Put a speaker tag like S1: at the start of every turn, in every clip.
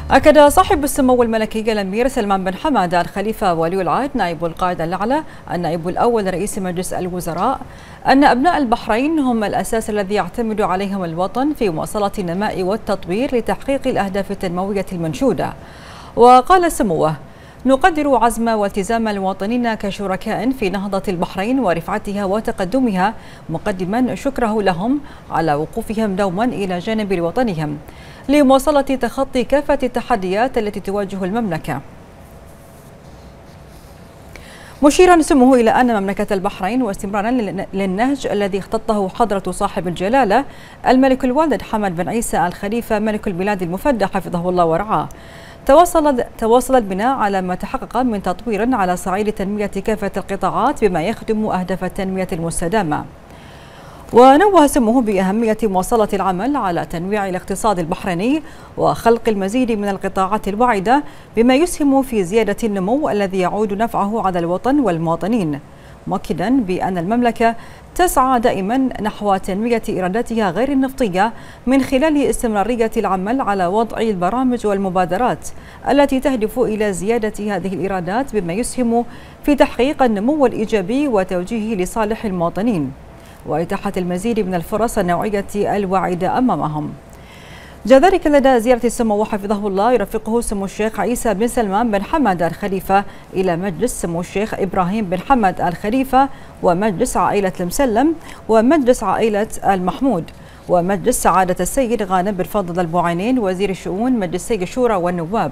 S1: أكد صاحب السمو الملكي الأمير سلمان بن حماد الخليفة ولي العهد نائب القائد الأعلى النائب الأول لرئيس مجلس الوزراء أن أبناء البحرين هم الأساس الذي يعتمد عليهم الوطن في مواصلة النماء والتطوير لتحقيق الأهداف التنموية المنشودة. وقال سموه: نقدر عزم والتزام المواطنين كشركاء في نهضة البحرين ورفعتها وتقدمها، مقدما شكره لهم على وقوفهم دوما إلى جانب وطنهم لمواصلة تخطي كافة التحديات التي تواجه المملكة، مشيرا سموه إلى أن مملكة البحرين واستمرارا للنهج الذي اختطه حضرة صاحب الجلالة الملك الوالد حمد بن عيسى الخليفة ملك البلاد المفدى حفظه الله ورعاه، تواصل البناء على ما تحقق من تطوير على صعيد تنمية كافة القطاعات بما يخدم أهداف التنمية المستدامة. ونوه سموه بأهمية مواصلة العمل على تنويع الاقتصاد البحريني وخلق المزيد من القطاعات الواعدة بما يسهم في زيادة النمو الذي يعود نفعه على الوطن والمواطنين، مؤكدا بأن المملكة تسعى دائما نحو تنمية إيراداتها غير النفطية من خلال استمرارية العمل على وضع البرامج والمبادرات التي تهدف إلى زيادة هذه الإيرادات بما يسهم في تحقيق النمو الإيجابي وتوجيهه لصالح المواطنين وإتاحة المزيد من الفرص النوعية الواعدة أمامهم. جاء ذلك لدى زيارة السمو حفظه الله يرافقه سمو الشيخ عيسى بن سلمان بن حمد الخليفة إلى مجلس سمو الشيخ إبراهيم بن حمد الخليفة ومجلس عائلة المسلم ومجلس عائلة المحمود ومجلس سعادة السيد غانم بن فضل البوعينين وزير الشؤون مجلسي الشورى والنواب.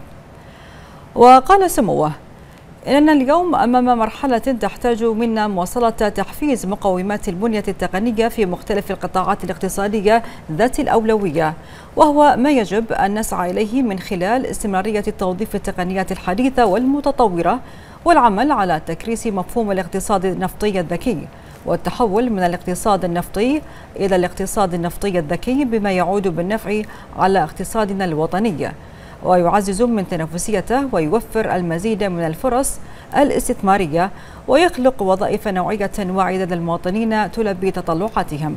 S1: وقال سموه: إننا اليوم أمام مرحلة تحتاج منا مواصلة تحفيز مقومات البنية التقنية في مختلف القطاعات الاقتصادية ذات الأولوية، وهو ما يجب أن نسعى إليه من خلال استمرارية توظيف التقنيات الحديثة والمتطورة والعمل على تكريس مفهوم الاقتصاد النفطي الذكي والتحول من الاقتصاد النفطي إلى الاقتصاد النفطي الذكي بما يعود بالنفع على اقتصادنا الوطني ويعزز من تنافسيته ويوفر المزيد من الفرص الاستثمارية ويخلق وظائف نوعية واعدة للمواطنين تلبي تطلعاتهم.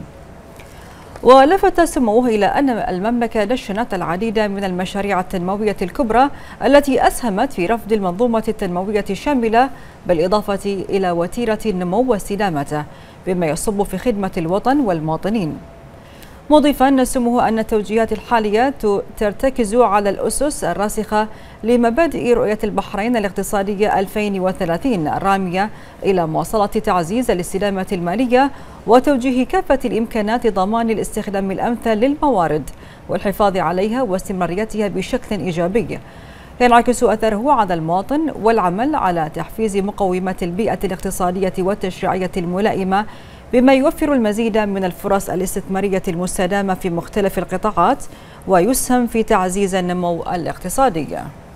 S1: ولفت سموه إلى أن المملكة دشنت العديد من المشاريع التنموية الكبرى التي أسهمت في رفض المنظومة التنموية الشاملة بالإضافة إلى وتيرة النمو واستدامته بما يصب في خدمة الوطن والمواطنين، مضيفا سموه أن التوجيهات الحالية ترتكز على الأسس الراسخة لمبادئ رؤية البحرين الاقتصادية 2030 الرامية إلى مواصلة تعزيز الاستدامة المالية وتوجيه كافة الإمكانات ضمان الاستخدام الأمثل للموارد والحفاظ عليها واستمراريتها بشكل إيجابي ينعكس أثره على المواطن، والعمل على تحفيز مقومات البيئة الاقتصادية والتشريعية الملائمة بما يوفر المزيد من الفرص الاستثمارية المستدامة في مختلف القطاعات ويسهم في تعزيز النمو الاقتصادي.